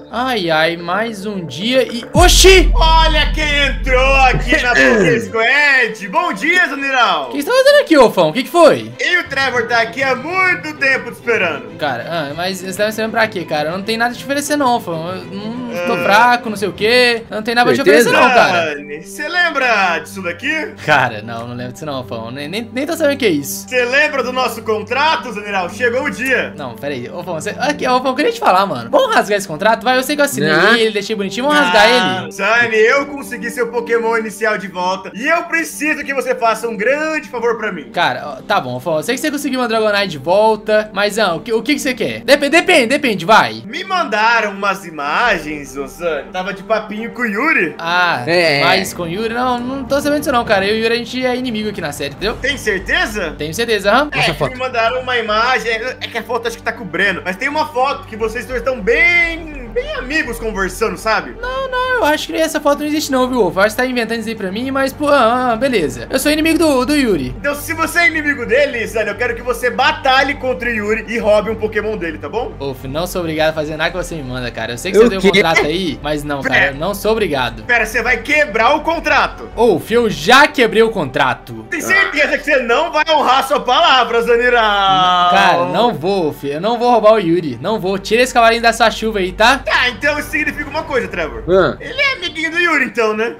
Ai, ai, mais um dia e... Oxi! Olha quem entrou aqui na Poké Squad. Bom dia, Zaniral. O que você tá fazendo aqui, Wolfão? O que foi? E o Trevor tá aqui há muito tempo te esperando. Cara, mas você tá me esperando pra quê, cara? Eu não tenho nada pra te oferecer não, Wolfão. Eu não tô fraco, não sei o quê. Eu não tenho nada pra te oferecer não, cara. Você lembra disso daqui? Cara, não lembro disso não, Wolfão. Nem tô sabendo o que é isso. Você lembra do nosso contrato, Zaniral? Chegou o dia. Não, peraí. Wolfão, aqui, Wolfão, eu queria te falar, mano. Vamos rasgar esse contrato? Vai, eu sei que eu assinei ele, deixei bonitinho. Vamos rasgar ele. Zani, eu consegui seu Pokémon inicial de volta. E eu preciso que você faça um grande favor pra mim. Cara, tá bom, Wolfão. Eu sei que você conseguiu uma Dragonite de volta. Mas, o que você quer? Depende, vai. Me mandaram umas imagens, ô Zani. Tava de papinho com o Yuri. Ah, mas com o Yuri? Não tô sabendo disso não, cara. Eu e o Yuri, a gente é inimigo aqui na série, entendeu? Tem certeza? Tenho certeza, aham. Me mandaram uma imagem. É que a foto acho que tá com o Breno. Mas tem uma foto que vocês dois estão bem amigos conversando, sabe? Não, eu acho que essa foto não existe não, viu, Wolf? Eu acho que você tá inventando isso aí pra mim, mas, pô, beleza. Eu sou inimigo do Yuri. Então, se você é inimigo dele, Zani, eu quero que você batalhe contra o Yuri e roube um Pokémon dele, tá bom? Wolf, não sou obrigado a fazer nada que você me manda, cara. Eu sei que você deu um contrato aí, mas não, cara, eu não sou obrigado. Pera, você vai quebrar o contrato. Wolf, eu já quebrei o contrato. Tem certeza que você não vai honrar sua palavra, Zaniral? Cara, não vou, Wolf. Eu não vou roubar o Yuri. Não vou. Tira esse cavalinho dessa chuva aí, tá? Tá, então isso significa uma coisa, Trevor. Ele é amiguinho do Yuri, então, né?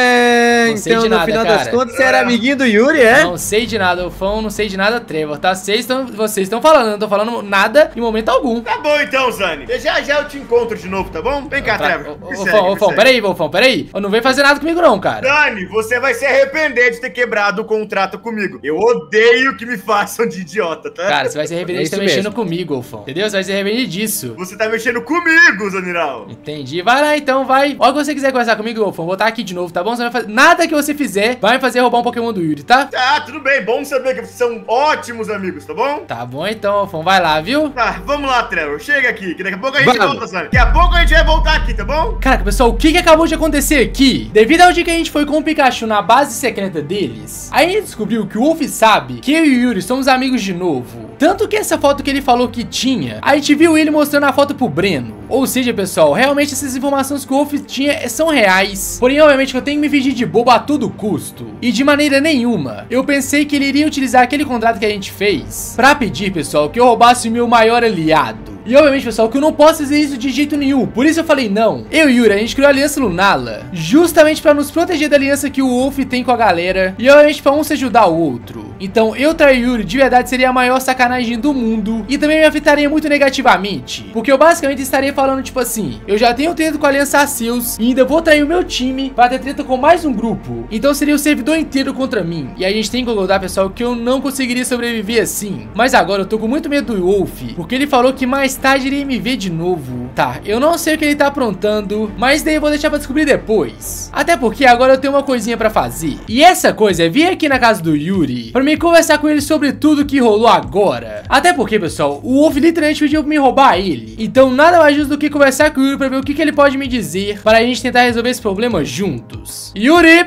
Não sei então de nada, no final cara. das contas você era amiguinho do Yuri, é? Não sei de nada, Wolfão, não sei de nada, Trevor, tá? Vocês estão falando, eu não tô falando nada em momento algum. Tá bom então, Zani. Já eu te encontro de novo, tá bom? Vem cá, Trevor. Wolfão, peraí, Wolfão, peraí. Eu não venho fazer nada comigo não, cara. Zani, você vai se arrepender de ter quebrado o contrato comigo. Eu odeio que me façam de idiota, tá? Cara, você vai se arrepender de estar mexendo comigo, Wolfão. Entendeu? Você vai se arrepender disso. Você tá mexendo comigo, Zaniral. Entendi. Vai lá então, vai. Olha que você quiser conversar comigo, Wolfão, vou estar aqui de novo, tá bom? Você vai fazer nada que você fizer vai me fazer roubar um Pokémon do Yuri, tá? Tá, tudo bem. Bom saber que vocês são ótimos amigos, tá bom? Tá bom então, Wolfão. Vai lá, viu? Tá, vamos lá, Trevor. Chega aqui, que daqui a pouco a gente volta, Zani. Daqui a pouco a gente vai voltar aqui, tá bom? Caraca, pessoal, o que acabou de acontecer aqui? Devido ao dia que a gente foi com o Pikachu na base secreta deles, a gente descobriu que o Wolf sabe que eu e o Yuri somos amigos de novo. Tanto que essa foto que ele falou que tinha, a gente viu ele mostrando a foto pro Breno. Ou seja, pessoal, realmente essas informações que o Wolf tinha são reais. Porém, obviamente que eu tenho que me fingir de bobo a todo custo. E de maneira nenhuma, eu pensei que ele iria utilizar aquele contrato que a gente fez pra pedir, pessoal, que eu roubasse o meu maior aliado. E obviamente, pessoal, que eu não posso fazer isso de jeito nenhum. Por isso eu falei não. Eu e Yuri, a gente criou a Aliança Lunala justamente pra nos proteger da aliança que o Wolf tem com a galera. E obviamente pra um se ajudar o outro. Então eu trair Yuri de verdade seria a maior sacanagem do mundo. E também me afetaria muito negativamente. Porque eu basicamente estaria falando tipo assim: eu já tenho treta com a Aliança Arceus e ainda vou trair o meu time pra ter treta com mais um grupo. Então seria o servidor inteiro contra mim. E a gente tem que concordar, pessoal, que eu não conseguiria sobreviver assim. Mas agora eu tô com muito medo do Wolf, porque ele falou que mais tarde iria me ver de novo. Tá, eu não sei o que ele tá aprontando, mas daí eu vou deixar pra descobrir depois. Até porque agora eu tenho uma coisinha pra fazer. E essa coisa é vir aqui na casa do Yuri pra me conversar com ele sobre tudo que rolou agora. Até porque, pessoal, o Wolf literalmente pediu pra me roubar ele. Então nada mais justo do que conversar com o Yuri pra ver o que ele pode me dizer para a gente tentar resolver esse problema juntos. Yuri!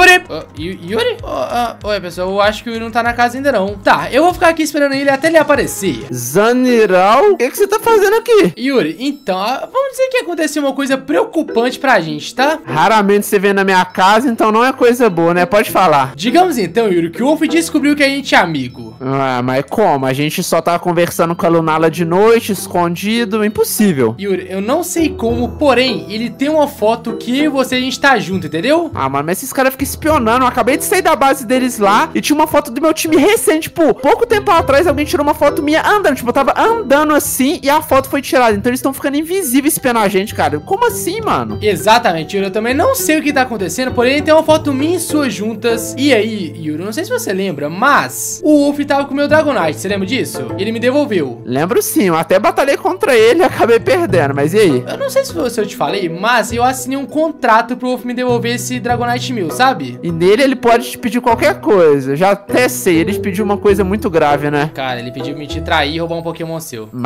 Yuri? Oi, pessoal, eu acho que o Yuri não tá na casa ainda não. Tá, eu vou ficar aqui esperando ele até ele aparecer. Zaniral? O que você tá fazendo aqui? Yuri, então, vamos dizer que aconteceu uma coisa preocupante pra gente, tá? Raramente você vem na minha casa, então não é coisa boa, né? Pode falar. Digamos então, Yuri, que o Wolf descobriu que a gente é amigo. Ah, mas como? A gente só tava conversando com a Lunala de noite, escondido, impossível. Yuri, eu não sei como, porém, ele tem uma foto que eu e você a gente tá junto, entendeu? Ah, mano, mas esses caras ficam espionando. Eu acabei de sair da base deles lá e tinha uma foto do meu time recente. Tipo, pouco tempo atrás alguém tirou uma foto minha andando. Tipo, eu tava andando assim e a foto foi tirada. Então eles estão ficando invisíveis espiando a gente, cara. Como assim, mano? Exatamente, Yuri. Eu também não sei o que tá acontecendo, porém tem uma foto minha e sua juntas. E aí, Yuri, não sei se você lembra, mas o Wolf tava com o meu Dragonite. Você lembra disso? Ele me devolveu. Lembro sim, eu até batalhei contra ele e acabei perdendo, mas e aí? Eu não sei se eu te falei, mas eu assinei um contrato pro Wolf me devolver esse Dragonite meu, sabe? E nele ele pode te pedir qualquer coisa. Eu já até sei, ele te pediu uma coisa muito grave, né? Cara, ele pediu me te trair e roubar um Pokémon seu. Mas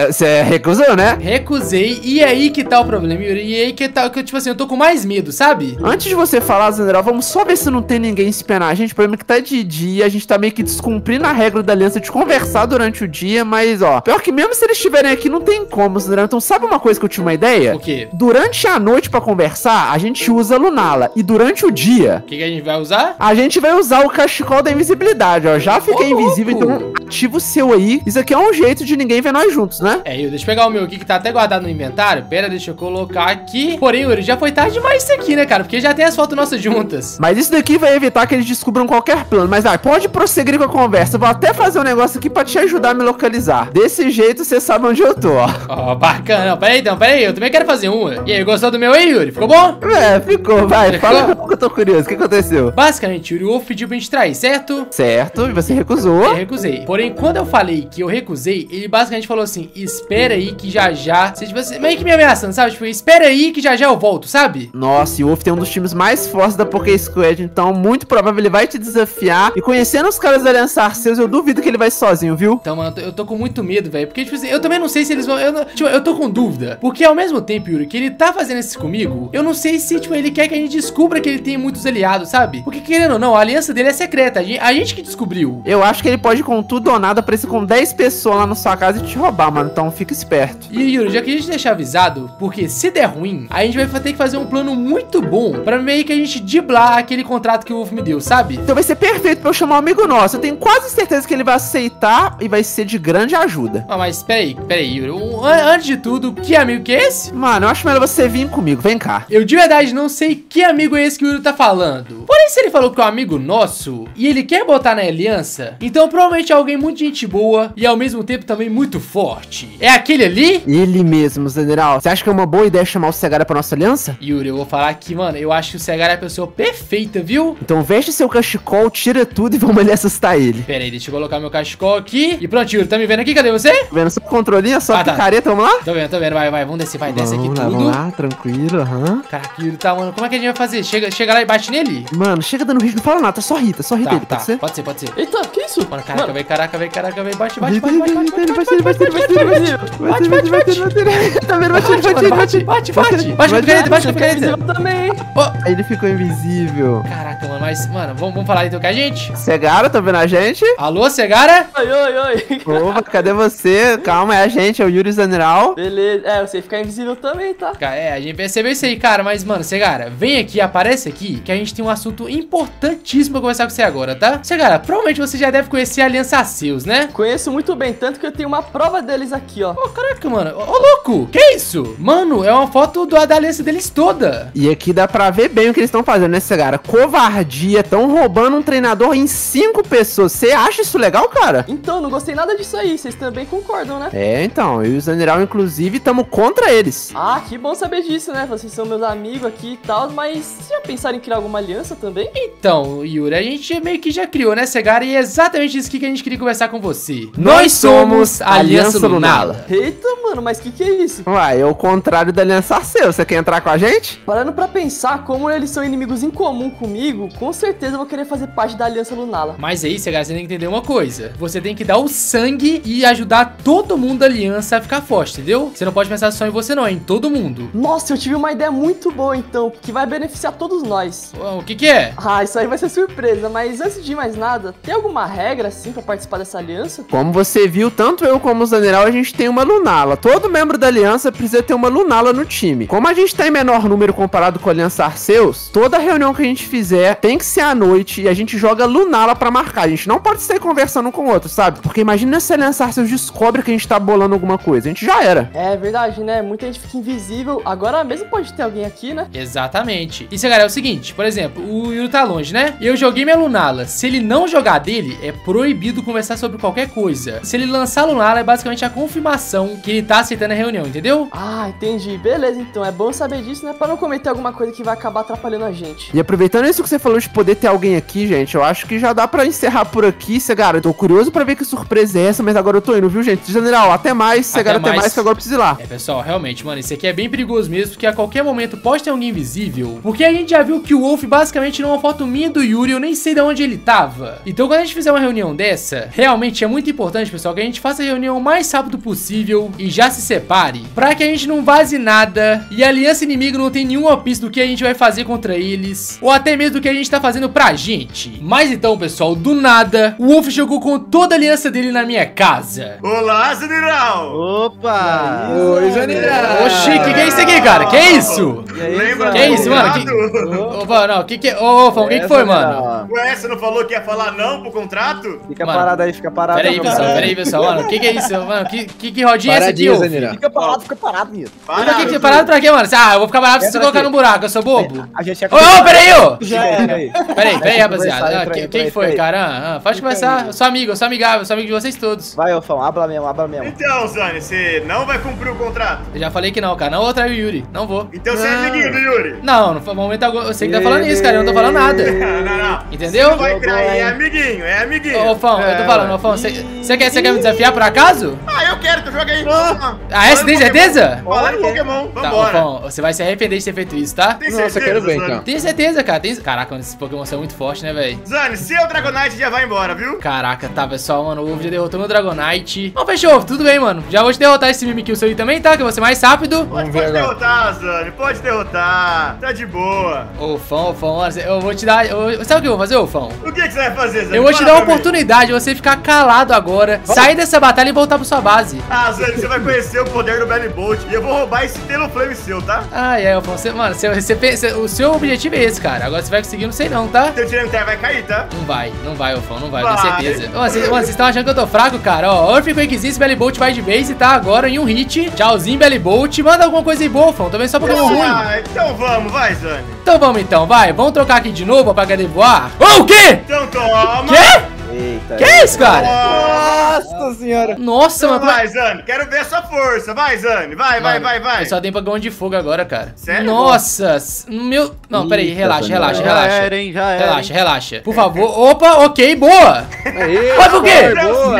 Você recusou, né? Recusei, e aí que tá o problema, Yuri. E aí que tá, que tipo assim, eu tô com mais medo, sabe? Antes de você falar, General, vamos só ver se não tem ninguém espiando a gente. O problema é que tá de dia, a gente tá meio que descumprindo a regra da aliança de conversar durante o dia, mas ó, pior que mesmo se eles estiverem aqui, não tem como, General. Então sabe uma coisa que eu tinha uma ideia? O quê? Durante a noite pra conversar, a gente usa Lunala, e durante o dia, O que a gente vai usar? a gente vai usar o cachecol da invisibilidade, ó. Já fiquei invisível, então ativa o seu aí. Isso aqui é um jeito de ninguém ver nós juntos, né? É, Yuri, deixa eu pegar o meu aqui que tá até guardado no inventário. Pera, deixa eu colocar aqui. Porém, Yuri, já foi tarde demais isso aqui, né, cara? Porque já tem as fotos nossas juntas. Mas isso daqui vai evitar que eles descubram qualquer plano. Mas vai, pode prosseguir com a conversa. Eu vou até fazer um negócio aqui pra te ajudar a me localizar. Desse jeito você sabe onde eu tô, ó. Ó, bacana. Não, pera aí então, pera aí. Eu também quero fazer uma. E aí, gostou do meu aí, Yuri? Ficou bom? É, ficou, vai. Ficou? Fala que eu tô curioso. O que aconteceu? Basicamente, Yuri, o Wolf pediu pra gente trair, certo? Certo, e você recusou. Eu recusei. Porém, quando eu falei que eu recusei, ele basicamente falou assim: espera aí que já já. Você, tipo, meio que me ameaçando, sabe? Tipo, espera aí que já já eu volto, sabe? Nossa, e o Wolf tem um dos times mais fortes da Poké Squad, então muito provável ele vai te desafiar. E conhecendo os caras da Aliança Arceus, eu duvido que ele vai sozinho, viu? Então, mano, eu tô com muito medo, velho. Porque, tipo assim, eu também não sei se eles vão. Eu tô com dúvida. Porque ao mesmo tempo, Yuri, que ele tá fazendo isso comigo, eu não sei se, tipo, ele quer que a gente descubra que ele tem muitos aliados, sabe? Porque, querendo ou não, a aliança dele é secreta. A gente que descobriu. Eu acho que ele pode, com tudo ou nada, aparecer com 10 pessoas lá na sua casa e te roubar, mano. Então fica esperto. E, Yuri, já queria te deixar avisado, porque se der ruim, a gente vai ter que fazer um plano muito bom pra meio que a gente driblar aquele contrato que o Wolf me deu, sabe? Então vai ser perfeito pra eu chamar um amigo nosso. Eu tenho quase certeza que ele vai aceitar e vai ser de grande ajuda. Ah, mas peraí, Yuri. Antes de tudo, que amigo que é esse? Mano, eu acho melhor você vir comigo. Vem cá. Eu de verdade não sei que amigo é esse que o Yuri tá falando. Porém, se ele falou que é um amigo nosso e ele quer botar na aliança, então provavelmente é alguém muito gente boa e ao mesmo tempo também muito forte. É aquele ali? Ele mesmo, General. Você acha que é uma boa ideia chamar o Segara pra nossa aliança? Yuri, eu vou falar aqui, mano, eu acho que o Segara é a pessoa perfeita, viu? Então veste seu cachecol, tira tudo e vamos ali assustar ele. Pera aí, deixa eu colocar meu cachecol aqui. E pronto, Yuri, tá me vendo aqui? Cadê você? Tá vendo só o controlinho, só a tá. picareta, vamos lá? Tô vendo, vai, vamos descer, vai, desce aqui tudo. Vamos lá, tranquilo, aham. Caraca, Yuri, tá, mano, como é que a gente vai fazer? Chega lá e bate nele? Mano, chega dando risco, não fala nada, só ri dele, pode ser? Pode ser. Eita, que isso? Mano, caraca, velho, bate. Tá vendo, bate, Eu também. Aí ele ficou invisível. Caraca, mano, mas, mano, vamos falar então com a gente? Segara, tá vendo a gente? Alô, Segara? Oi. Opa, cadê você? Calma, é a gente, é o Yuri General. Beleza. É, eu sei ficar invisível também, tá? É, a gente percebeu isso aí, cara, mas, mano, Segara, vem aqui, aparece aqui, que a gente tem um assunto importantíssimo pra conversar com você agora, tá? Segara, provavelmente você já deve conhecer a Aliança Arceus, né? Conheço muito bem, tanto que eu tenho uma prova deles aqui, ó. Ô, caraca, mano, ô, louco, que isso? Mano, é uma foto da aliança deles toda. E aqui dá pra ver bem o que eles estão fazendo, né, Segara? Covardia, estão roubando um treinador em 5 pessoas. Você acha isso legal, cara? Então, não gostei nada disso aí, vocês também concordam, né? É, então, eu e o General, inclusive, estamos contra eles. Ah, que bom saber disso, né? Vocês são meus amigos aqui e tal, mas vocês já pensaram em criar alguma aliança também? Então, Yuri, a gente meio que já criou, né, Segara? E é exatamente isso que a gente queria conversar com você. Nós somos a Aliança Lunala. Eita, mano, mas que é isso? Uai, é o contrário da Aliança Arceus. Você quer entrar com a gente? Parando pra pensar, como eles são inimigos em comum comigo, com certeza eu vou querer fazer parte da Aliança Lunala. Mas aí, Segara, você tem que entender uma coisa. Você tem que dar o sangue e ajudar todo mundo da aliança a ficar forte, entendeu? Você não pode pensar só em você não, é em todo mundo. Nossa, eu tive uma ideia muito boa então, que vai beneficiar todos nós. O que é? Ah, isso aí vai ser surpresa, mas antes de mais nada, tem alguma regra assim pra participar dessa aliança? Como você viu, tanto eu como o General, a gente tem uma Lunala. Todo membro da aliança precisa ter uma Lunala no time. Como a gente tá em menor número comparado com a Aliança Arceus, toda reunião que a gente fizer tem que ser à noite e a gente joga Lunala pra marcar. A gente não pode sair conversando um com o outro, sabe? Porque imagina se a Aliança Arceus descobre que a gente tá bolando alguma coisa. A gente já era. É verdade, né? Muita gente fica invisível. Agora mesmo pode ter alguém aqui, né? Exatamente. E, Segara, é o seguinte, por exemplo, o Yuri tá longe, né? E eu joguei minha Lunala. Se ele não jogar dele, é proibido conversar sobre qualquer coisa. Se ele lançar a Lunala, é basicamente a confirmação que ele tá aceitando a reunião. reunião, entendeu? Ah, entendi. Beleza, então. É bom saber disso, né? Pra não cometer alguma coisa que vai acabar atrapalhando a gente. E aproveitando isso que você falou de poder ter alguém aqui, gente, eu acho que já dá pra encerrar por aqui. Cara, eu tô curioso pra ver que surpresa é essa, mas agora eu tô indo, viu, gente? General, até mais. Até mais, que agora eu preciso ir lá. É, pessoal, realmente, mano, isso aqui é bem perigoso mesmo, porque a qualquer momento pode ter alguém invisível. Porque a gente já viu que o Wolf basicamente tirou uma foto minha do Yuri, eu nem sei de onde ele tava. Então, quando a gente fizer uma reunião dessa, realmente é muito importante, pessoal, que a gente faça a reunião o mais rápido possível e já se separe, pra que a gente não vaze nada e a aliança inimiga não tenha nenhuma pista do que a gente vai fazer contra eles, ou até mesmo do que a gente tá fazendo pra gente. Mas então, pessoal, do nada, o Wolf chegou com toda a aliança dele na minha casa. Olá, General! Opa! Oi, General! Oxi, que é isso aqui, cara? Que é isso? Lembra Que é isso, mano? Opa, não, que é... Ô, Fão, o que foi, mano? Ué, você não falou que ia falar não pro contrato? Fica Mano, parado aí, fica parado. Peraí, pessoal, mano, o que é isso? Mano, que rodinha é essa aqui, ô? Fica parado, menino. Parado pra quê, mano? Ah, eu vou ficar parado se você colocar no buraco, eu sou bobo. A gente é Ô, peraí, ô! aí. Peraí, rapaziada. Quem foi, cara? Pode começar. Eu sou amigável, sou amigo de vocês todos. Vai, Ofão, habla mesmo. Então, Zane, você não vai cumprir o contrato? Eu já falei que não, cara. Não vou trair o Yuri. Não vou. Então você é amiguinho do Yuri? Não, no momento eu sei que tá falando isso, cara. Eu não tô falando nada. Não. Entendeu? Você vai trair, é amiguinho. Ô, Fão, eu tô falando, Fão. Você quer me desafiar por acaso? Ah, eu quero, tu joga aí. Ah, você tem certeza? Fala no Pokémon, Tá, vambora. Fão, você vai se arrepender de ter feito isso, tá? Tem certeza, quero ver, Zane? então. Tenho certeza, cara. Caraca, mano, esses Pokémon são muito fortes, né, velho? Zane, seu Dragonite já vai embora, viu? Caraca, tá, pessoal, mano, o Wolf já derrotou meu Dragonite. Bom, fechou, tudo bem, mano. Já vou te derrotar esse Mimikyu seu aí também, tá? Que eu vou ser mais rápido. Pode derrotar, Zane, pode derrotar. Tá de boa. Ô, Fão, mano, eu vou te dar... Sabe o que eu vou fazer, ô, Fão? O que você vai fazer, Zane? Eu vou te Fala dar a pra mim. oportunidade de você ficar calado agora, sair dessa batalha e voltar pra sua base. Ah, Zane, você vai conhecer o poder do Belly Bolt e eu vou roubar esse Talonflame seu, tá? Ai, Fão, mano, o seu objetivo é esse, cara. Agora você vai conseguir, não sei não, tá? Teu Tyranitar vai cair, tá? Não vai, ô, Fão, não vai, eu tenho Vai. certeza. Mano, vocês estão achando que eu tô fraco, cara? Ó, Earthquake existe, Belly Bolt vai de base, tá? Agora em um hit. Tchauzinho, Belly Bolt. Manda alguma coisa aí boa, Fão. Tô vendo só Pokémon ruim. Ah, então vamos, vai, Zane. Então vamos então, vai. Vamos trocar aqui de novo pra poder voar. Ô, o quê? Então toma. Quê? Eita. Que é isso, cara? Nossa senhora. Nossa, Então mano. como é- vai, Zane, quero ver a sua força. Vai, Zane, vai. Mano, Eu só tenho Pokémon de fogo agora, cara. Sério? Nossa, meu... Não, peraí, relaxa. Já era, hein, já era. Relaxa. Por favor. Opa, ok, boa. Mas por quê?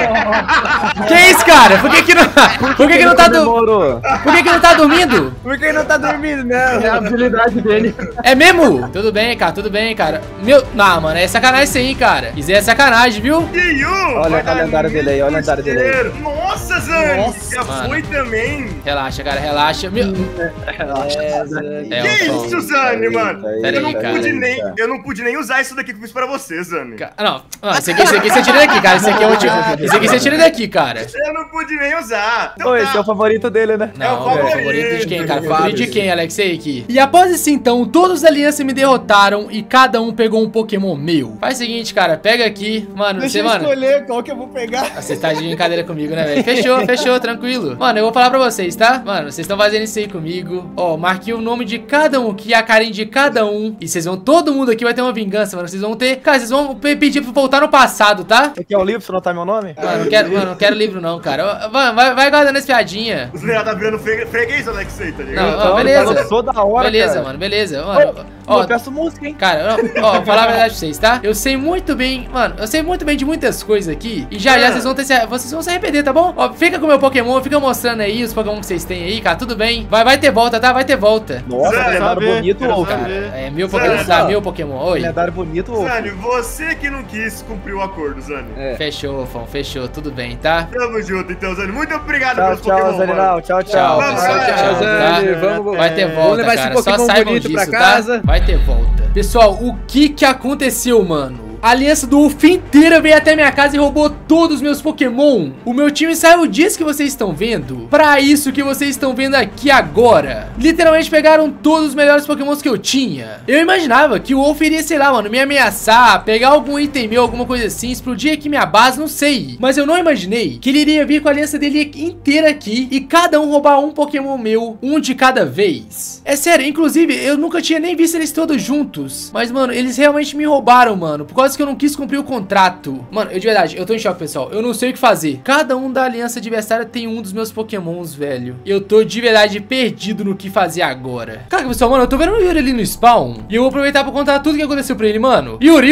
Que isso, cara? Por que não tá Demorou. Por que não tá dormindo? Porque não tá dormindo, né? É a habilidade dele. É mesmo? Tudo bem, cara. Não, mano, é sacanagem isso aí, cara. Isso aí é sacanagem, viu? Yu, Olha vai o dar lendário dele aí, olha o lendário dele aí. desespero. Nossa, Zane, Nossa, já mano. foi também. Relaxa, cara, relaxa. Meu... É, Que Fão. isso, Zane, mano? Pera aí, cara. Eu não pude nem usar isso daqui que eu fiz pra você, Zane. Não, esse aqui você tira daqui, cara. Esse aqui você tira daqui, cara. Eu não pude nem usar. Então Oi, tá. esse é o favorito dele, né? É o Não, favorito. favorito de quem, cara? Favorito de quem, Alexei aqui? E após isso, então, todos da aliança me derrotaram e cada um pegou um Pokémon meu. Faz o seguinte, cara, pega aqui. Mano, Deixa eu escolher qual que eu vou pegar. Você tá de brincadeira comigo, né, velho? Fechou, tranquilo. Mano, eu vou falar pra vocês, tá? Mano, vocês estão fazendo isso aí comigo. Ó, marquei o nome de cada um aqui, a carinha de cada um. E vocês vão, todo mundo aqui vai ter uma vingança, mano. Vocês vão ter... Cara, vocês vão pedir pra voltar no passado, tá? Você quer o livro pra anotar meu nome? Mano, não quero livro não, cara. Vai guardando essa piadinha. O Zane tá virando freguês, Alexei, tá ligado? Não, beleza. Eu sou da hora, Beleza, cara. mano, beleza. Mano, ó, Eu peço música, hein? cara, ó, vou falar a verdade pra vocês, tá? Eu sei muito bem, mano, de muitas coisas aqui. E já vocês vão se arrepender, tá bom? Ó, fica com o meu Pokémon, fica mostrando aí os Pokémon que vocês têm aí, cara, tudo bem. Vai ter volta, tá? Vai ter volta. Nossa, Zane, lendário saber, bonito, quero Wolf. saber. É, meu Pokémon, tá? Meu Pokémon, oi. Lendário bonito, Wolf. Zane, você que não quis cumprir o acordo, Zane. É. Fechou, Fão, fechou, tudo bem, tá? Tamo junto, então, Zane. Muito obrigado Tchau, pelos tchau, Pokémon, mano. Zaninal. Tchau, Tchau, tchau. Vamos, pessoal, vai, tchau, Zane, tá? vamos- Vai ter vamos volta, levar esse cara, só Pokémon saibam bonito pra disso, casa. tá? Vai ter volta. Pessoal, o que aconteceu, mano? A aliança do Wolf inteira veio até minha casa e roubou todos os meus Pokémon. O meu time saiu disso que vocês estão vendo pra isso que vocês estão vendo aqui agora. Literalmente pegaram todos os melhores Pokémons que eu tinha. Eu imaginava que o Wolf iria, sei lá, mano, me ameaçar, pegar algum item meu, alguma coisa assim, explodir aqui minha base, não sei. Mas eu não imaginei que ele iria vir com a aliança dele inteira aqui e cada um roubar um Pokémon meu, um de cada vez. É sério, inclusive, eu nunca tinha nem visto eles todos juntos. Mas, mano, eles realmente me roubaram, mano. Por causa que eu não quis cumprir o contrato. Mano, eu de verdade, eu tô em choque, pessoal. Eu não sei o que fazer. Cada um da aliança adversária tem um dos meus pokémons, velho. Eu tô de verdade perdido no que fazer agora. Cara, pessoal, mano, eu tô vendo o Yuri ali no spawn. E eu vou aproveitar pra contar tudo que aconteceu pra ele, mano. Yuri.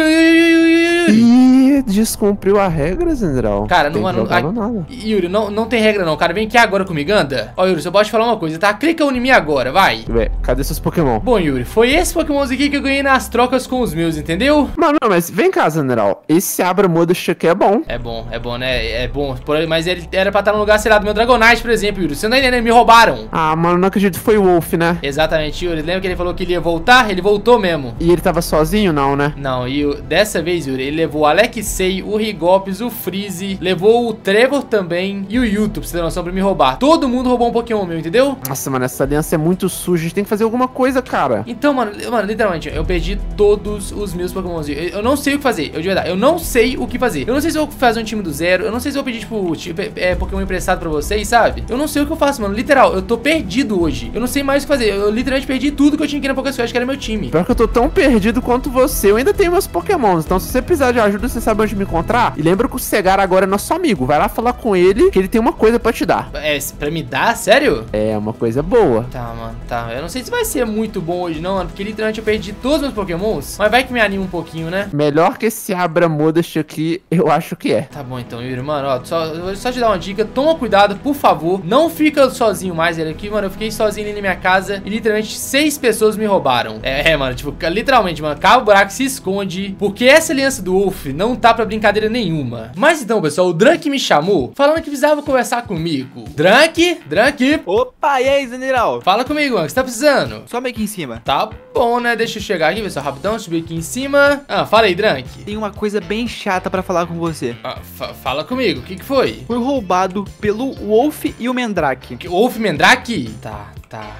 Ih, descumpriu a regra, Zendral. Cara, não, mano, nada. Yuri, não tem regra não, cara. Vem aqui agora comigo, anda. Ó, Yuri, só pode falar uma coisa, tá? Clica em mim agora, vai. Ué, cadê seus Pokémon? Bom, Yuri, foi esse Pokémon aqui que eu ganhei nas trocas com os meus, entendeu? Mano, não, mas vem cá, Zendral. Esse Abra-Modest aqui é bom. É bom, né? É bom. Mas ele era pra estar no lugar, sei lá, do meu Dragonite, por exemplo, Yuri. Você não tá entendendo, me roubaram. Ah, mano, não acredito, foi o Wolf, né? Exatamente, Yuri. Lembra que ele falou que ele ia voltar? Ele voltou mesmo. E ele tava sozinho, não, né? Não, e dessa vez, Yuri, ele levou o Alexei, o Rigops, o Freeze, levou o Trevor também e o Yuto, pra você ter noção, pra me roubar. Todo mundo roubou um Pokémon meu, entendeu? Nossa, mano, essa aliança é muito suja. A gente tem que fazer alguma coisa, cara. Então, mano, literalmente, eu perdi todos os meus Pokémons. Eu não sei o que fazer, eu de verdade, eu não sei o que fazer. Eu não sei se eu vou fazer um time do zero, eu não sei se eu vou pedir, tipo Pokémon emprestado pra vocês, sabe? Eu não sei o que eu faço, mano, literal, eu tô perdido hoje. Eu não sei mais o que fazer, eu literalmente perdi tudo que eu tinha aqui na PokéSquad, que era meu time. Pior que eu tô tão perdido quanto você, eu ainda tenho meus Pokémons. Então, se você precisar de ajuda, você sabe onde me encontrar. E lembra que o Segar agora é nosso amigo. Vai lá falar com ele, que ele tem uma coisa pra te dar. É, pra me dar? Sério? É, uma coisa boa. Tá, mano, tá. Eu não sei se vai ser muito bom hoje, não, mano, porque literalmente eu perdi todos os meus Pokémons. Mas vai que me anima um pouquinho, né? Melhor que esse Abra-Modest aqui, eu acho que é. Tá bom então, Yuri, mano, ó, eu vou só te dar uma dica. Toma cuidado, por favor. Não fica sozinho mais, ele aqui, mano. Eu fiquei sozinho ali na minha casa e literalmente 6 pessoas me roubaram. Mano, tipo, literalmente, mano, cava o buraco, se esconde, porque essa aliança do Wolf não tá pra brincadeira nenhuma. Mas então, pessoal, o Drunk me chamou falando que precisava conversar comigo. Drunk. Opa, e aí, Zendral? Fala comigo, mano, o que você tá precisando? Sobe aqui em cima. Tá bom, né? Deixa eu chegar aqui, pessoal, rapidão, subir aqui em cima. Ah, fala aí, Drunk. Tem uma coisa bem chata pra falar com você. Fala comigo, o que foi? Fui roubado pelo Wolf e o Mandrake. Wolf Mandrake? Tá.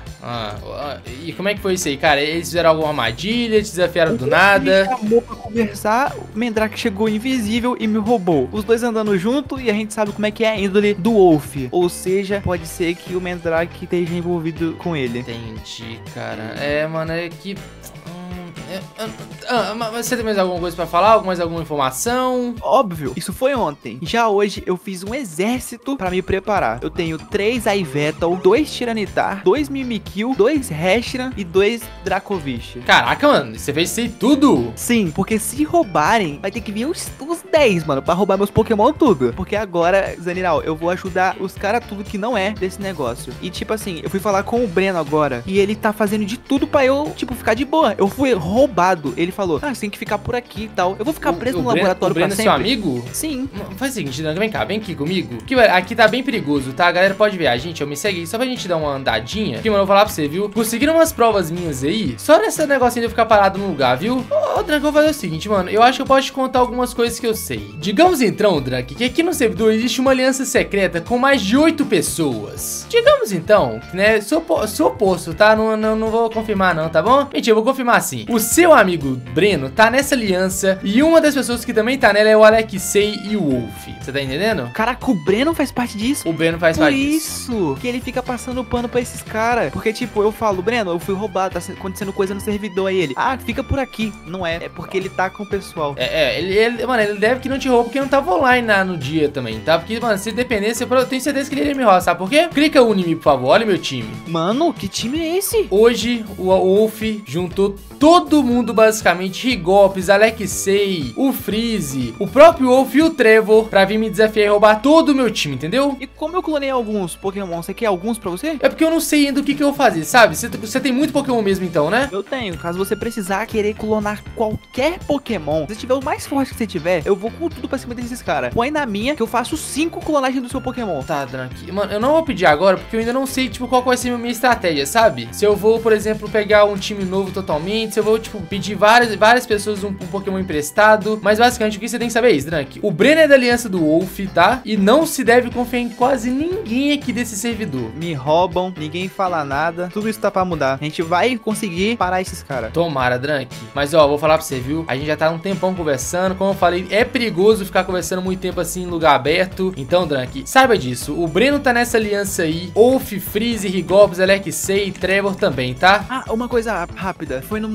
E como é que foi isso aí, cara? Eles fizeram alguma armadilha, te desafiaram do nada? Me chamou pra conversar, o Mandrake chegou invisível e me roubou. Os dois andando junto e a gente sabe como é que é a índole do Wolf. Ou seja, pode ser que o Mandrake esteja envolvido com ele. Entendi, cara. Mano, é que... Mas você tem mais alguma coisa pra falar? Mais alguma informação? Óbvio, isso foi ontem. Já hoje eu fiz um exército pra me preparar. Eu tenho 3 Yveltal, 2 Tiranitar, 2 Mimikyu, 2 Reshiram e 2 Dracovish. Caraca, mano, você fez isso aí tudo? Sim, porque se roubarem, vai ter que vir uns 10, mano, pra roubar meus Pokémon tudo. Porque agora, Zaniral, eu vou ajudar os caras tudo que não é desse negócio. E tipo assim, eu fui falar com o Breno agora e ele tá fazendo de tudo pra eu, tipo, ficar de boa. Eu fui roubado. Ele falou, você tem que ficar por aqui e tal. Eu vou ficar preso no laboratório pra sempre. O Breno é seu amigo? Sim. Faz o seguinte, Danga, vem aqui comigo. Aqui tá bem perigoso, tá? A galera pode ver a gente, me segue aí, só pra gente dar uma andadinha. Aqui, mano, eu vou falar pra você, viu? Conseguiram umas provas minhas aí, só nesse negocinho de eu ficar parado no lugar, viu? Ô, Drank, eu vou fazer o seguinte, mano, eu acho que eu posso te contar algumas coisas que eu sei. Digamos então, Drank, que aqui no servidor existe uma aliança secreta com mais de 8 pessoas. Digamos então, né, suposto, tá? Não vou confirmar não, tá bom? Mentira, eu vou confirmar sim. O seu amigo Breno tá nessa aliança e uma das pessoas que também tá nela é o Alexei e o Wolf. Você tá entendendo? Caraca, o Breno faz parte disso? O Breno faz parte disso. Por isso que ele fica passando pano pra esses caras. Porque, tipo, eu falo, Breno, eu fui roubado, tá acontecendo coisa no servidor. Aí ele, fica por aqui. Não é, é porque ele tá com o pessoal. Mano, ele deve que não te roubou porque não tava online no dia também, tá? Porque, mano, se dependesse, eu tenho certeza que ele iria me roubar, sabe por quê? Clica o em mim, por favor, olha meu time. Mano, que time é esse? Hoje, o Wolf juntou todo mundo, basicamente, Rigops, Alexei, o Freeze, o próprio Wolf e o Trevor, pra vir me desafiar e roubar todo o meu time, entendeu? E como eu clonei alguns Pokémon, você quer alguns pra você? É porque eu não sei ainda o que eu vou fazer, sabe? Você tem muito Pokémon mesmo então, né? Eu tenho, caso você precisar querer clonar qualquer Pokémon, se tiver o mais forte que você tiver, eu vou com tudo pra cima desses caras. Põe na minha que eu faço 5 clonagens do seu Pokémon. Tá, Drank. Mano, eu não vou pedir agora porque eu ainda não sei, tipo, qual vai ser a minha estratégia, sabe? Se eu vou, por exemplo, pegar um time novo totalmente, se eu vou, tipo, pedir várias pessoas um Pokémon emprestado. Mas basicamente o que você tem que saber é isso, Drank. O Breno é da aliança do Wolf, tá? E não se deve confiar em quase ninguém aqui desse servidor. Me roubam, ninguém fala nada, tudo isso tá pra mudar. A gente vai conseguir parar esses caras. Tomara, Drank. Mas ó, vou falar pra você, viu? A gente já tá um tempão conversando. Como eu falei, é perigoso ficar conversando muito tempo assim em lugar aberto. Então, Drank, saiba disso. O Breno tá nessa aliança aí. Wolf, Freeze, Rigops, Alexei e Trevor também, tá? Uma coisa rápida. Foi no momento certo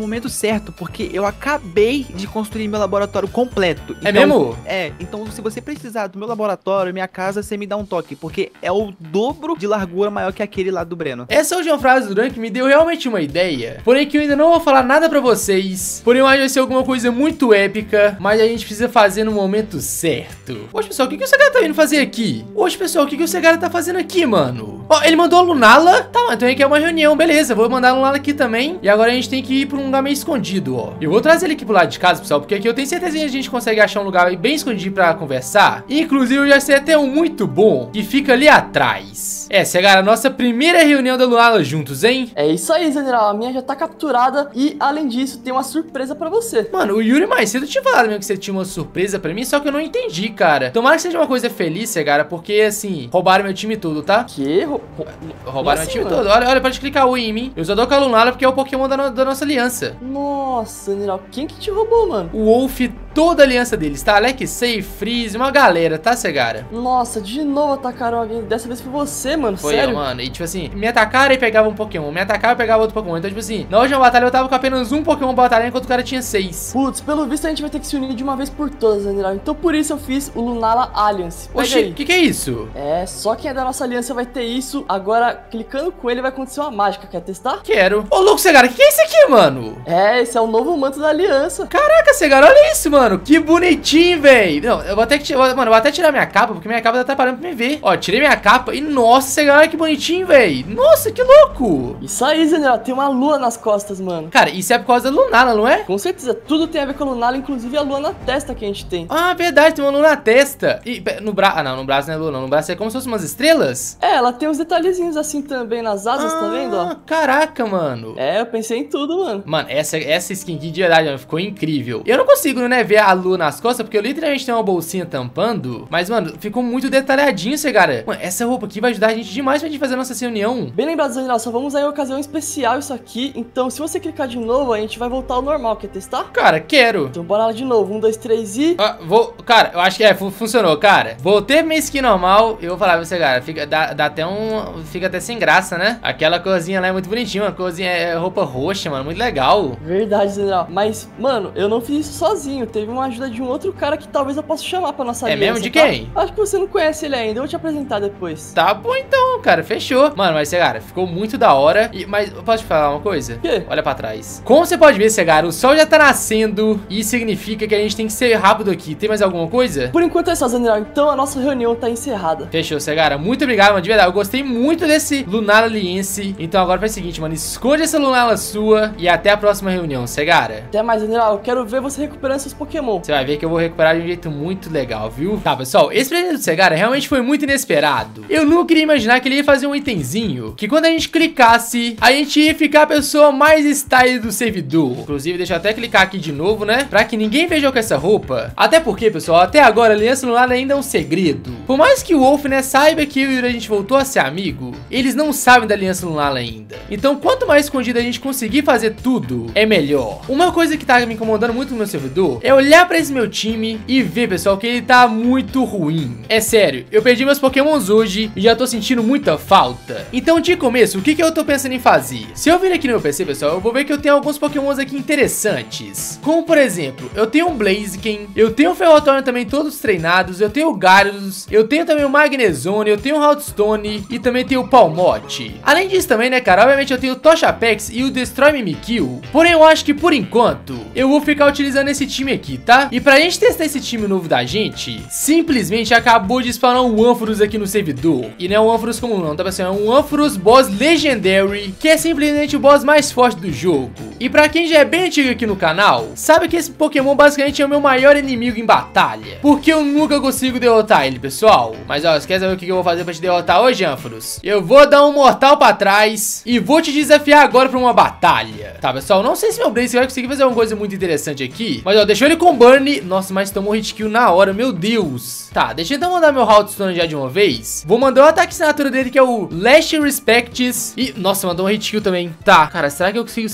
certo, porque eu acabei de construir meu laboratório completo. É mesmo? Então se você precisar do meu laboratório, minha casa, você me dá um toque, porque é o dobro de largura maior que aquele lá do Breno. Essa última frase do Drank me deu realmente uma ideia, porém que eu ainda não vou falar nada pra vocês, porém eu acho que vai ser alguma coisa muito épica, mas a gente precisa fazer no momento certo. Poxa, pessoal, o que o Segara tá vindo fazer aqui? Poxa, pessoal, o que o Segara tá fazendo aqui, mano? Ó, ele mandou a Lunala. Tá, então ele quer uma reunião, beleza, vou mandar a Lunala aqui também. E agora a gente tem que ir pra um lugar meio escondido, ó. Eu vou trazer ele aqui pro lado de casa, pessoal, porque aqui eu tenho certeza que a gente consegue achar um lugar bem escondido pra conversar. Inclusive, eu já sei até um muito bom, que fica ali atrás. Segara, nossa primeira reunião da Lunala juntos, hein? É isso aí, General. A minha já tá capturada e, além disso, tem uma surpresa pra você. Mano, o Yuri mais cedo tinha falado mesmo que você tinha uma surpresa pra mim, só que eu não entendi, cara. Tomara que seja uma coisa feliz, Segara, porque, assim, roubaram meu time todo, tá? Que? Roubaram meu assim, time mano? todo. Olha, pode clicar o em mim. Eu só dou com a Lunala porque é o Pokémon da nossa aliança. Nossa, General, quem que te roubou, mano? O Wolf, toda a aliança deles, tá? Alexei, Freeze, uma galera, tá, Segara? Nossa, de novo atacaram alguém. Dessa vez foi você, mano. Foi Sério? eu, mano. E tipo assim, me atacaram e pegava um Pokémon. Me atacaram e pegava outro Pokémon. Então, tipo assim, na última batalha eu tava com apenas um Pokémon pra batalhar, enquanto o cara tinha 6. Putz, pelo visto a gente vai ter que se unir de uma vez por todas, General. Então por isso eu fiz o Lunala Alliance. Pega Oxi, aí. que é isso? Só quem é da nossa aliança vai ter isso. Agora, clicando com ele vai acontecer uma mágica. Quer testar? Quero. Ô, louco, Segara, que é isso aqui, mano? Esse é o novo manto da aliança. Caraca, Segara, olha isso, mano. Que bonitinho, velho. Não, eu vou até mano, eu vou até tirar minha capa, porque minha capa tá atrapalhando pra me ver. Ó, tirei minha capa e, nossa, Segara, olha que bonitinho, velho. Nossa, que louco. Isso aí, General. Tem uma lua nas costas, mano. Cara, isso é por causa da Lunala, não é? Com certeza, tudo tem a ver com a Lunala, inclusive a lua na testa que a gente tem. Ah, verdade, tem uma lua na testa. E no braço. Ah, não, no braço não é lua, não. No braço é como se fossem umas estrelas. Ela tem uns detalhezinhos assim também nas asas, tá vendo, ó? Caraca, mano. Eu pensei em tudo, mano. Mano, essa skin aqui de verdade, mano, ficou incrível. Eu não consigo, né, ver a lua nas costas, porque eu literalmente tenho uma bolsinha tampando. Mas, mano, ficou muito detalhadinho, Segara. Mano, essa roupa aqui vai ajudar a gente demais pra gente fazer a nossa reunião. Bem lembrado, General, só vamos aí em ocasião especial isso aqui. Então, se você clicar de novo, a gente vai voltar ao normal. Quer testar? Cara, quero. Então, bora lá de novo. 1, 2, 3 e... Cara, eu acho que funcionou, cara. Voltei pra minha skin normal. Eu vou falar pra você, cara, dá até fica até sem graça, né? Aquela corzinha lá é muito bonitinha. Uma corzinha, roupa roxa, mano, muito legal. Verdade, General. Mas, mano, eu não fiz isso sozinho. Teve uma ajuda de um outro cara que talvez eu possa chamar pra nossa aliança. É mesmo? De quem? Acho que você não conhece ele ainda. Eu vou te apresentar depois. Tá bom então, cara, fechou. Mano, mas, Segara, ficou muito da hora. Mas eu posso te falar uma coisa? O quê? Olha pra trás. Como você pode ver, Segara, o sol já tá nascendo. E isso significa que a gente tem que ser rápido aqui. Tem mais alguma coisa? Por enquanto é só, General. Então a nossa reunião tá encerrada. Fechou, Segara. Muito obrigado, mano. De verdade, eu gostei muito desse Lunala Aliense. Então agora faz o seguinte, mano. Esconde essa Lunala sua. E até a próxima reunião, Segara. Até mais, General. Eu quero ver você recuperando seus Pokémon. Você vai ver que eu vou recuperar de um jeito muito legal, viu? Tá, pessoal, esse presente do Segara realmente foi muito inesperado. Eu nunca queria imaginar que ele ia fazer um itemzinho que quando a gente clicasse, a gente ia ficar a pessoa mais style do servidor. Inclusive, deixa eu até clicar aqui de novo, né? Pra que ninguém veja com essa roupa. Até porque, pessoal, até agora a aliança Lunala ainda é um segredo. Por mais que o Wolf, né, saiba que eu e a gente voltou a ser amigo, eles não sabem da aliança Lunala ainda. Então, quanto mais escondido a gente conseguir fazer tudo, é melhor. Uma coisa que tá me incomodando muito no meu servidor é olhar pra esse meu time e ver, pessoal, que ele tá muito ruim. É sério, eu perdi meus Pokémons hoje e já tô sentindo muita falta. Então, de começo, o que eu tô pensando em fazer? Se eu vir aqui no meu PC, pessoal, eu vou ver que eu tenho alguns Pokémons aqui interessantes. Como, por exemplo, eu tenho um Blaziken, eu tenho um Ferrothorn também todos treinados, eu tenho o Gyarados, eu tenho também o Magnezone, eu tenho o Hearthstone e também tenho o Palmote. Além disso também, né, cara, obviamente eu tenho o Toshapex e o Destroy Mimikyu. Porém, eu acho que por enquanto, eu vou ficar utilizando esse time aqui, tá? E pra gente testar esse time novo da gente, simplesmente acabou de spawnar um Ampharos aqui no servidor. E não é um Ampharos comum não, tá pessoal? É um Ampharos Boss Legendary, que é simplesmente o boss mais forte do jogo. E pra quem já é bem antigo aqui no canal, sabe que esse Pokémon basicamente é o meu maior inimigo em batalha, porque eu nunca consigo derrotar ele, pessoal. Mas ó, você quer saber o que eu vou fazer pra te derrotar hoje, Ampharos? Eu vou dar um mortal pra trás e vou te desafiar agora pra uma batalha. Tá, pessoal? Não sei se meu Blaze vai conseguir fazer alguma coisa muito interessante aqui, mas ó, deixou ele com Burn. Nossa, mas tomou hit kill na hora, meu Deus. Tá, deixa eu então mandar meu Hearthstone já de uma vez. Vou mandar o ataque assinatura dele, que é o Last Respects. E, nossa, mandou um hit kill também. Tá, cara, será que eu consigo, sei lá, mano, mandar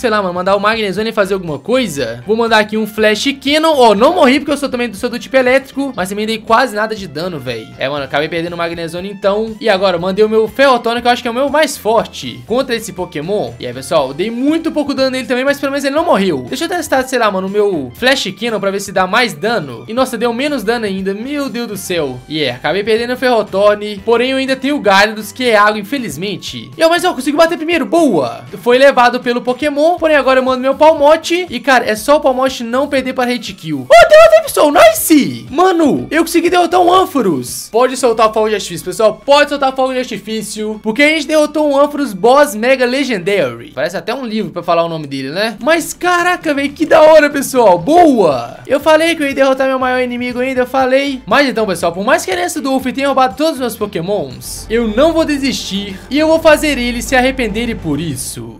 mandar o Magnezone fazer alguma coisa. Vou mandar aqui um Flash Cannon. Ó, não morri porque eu sou do tipo elétrico, mas também dei quase nada de dano, velho. É, mano, acabei perdendo o Magnezone então. E agora, eu mandei o meu Ferrotone, que eu acho que é o meu mais forte contra esse Pokémon. E aí, pessoal, eu dei muito pouco dano nele também, mas pelo menos ele não morreu. Deixa eu testar, sei lá, mano, o meu Flash Cannon pra ver se dá mais dano. E, nossa, deu menos dano ainda. Meu Deus do céu. E acabei perdendo o Ferrotone. Porém, eu ainda tenho o Gyarados, que é água, infelizmente. E, mas, ó, consegui bater primeiro. Boa! Foi levado pelo Pokémon. Porém, agora eu mando meu Palmote. E, cara, é só o Palmote não perder para Hit Kill. Oh, derrotei, pessoal. Nice! Mano, eu consegui derrotar um Ampharos. Pode soltar o fogo de artifício, pessoal. Pode soltar o fogo de artifício. Porque a gente derrotou um Ampharos Boss Mega Legendary. Parece até um livro pra falar o nome dele, né? Mas, caraca, velho, que da hora, pessoal. Boa! Eu falei que eu ia derrotar meu maior inimigo ainda, eu falei. Mas então, pessoal, por mais que a herança do Wolf tenha roubado todos os meus Pokémons, eu não vou desistir. E eu vou fazer eles se arrependerem por isso.